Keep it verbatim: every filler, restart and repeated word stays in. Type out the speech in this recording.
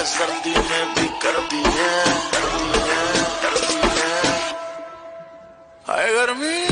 सर्दी में भी करती है, करती है, करती है। हाय गर्मी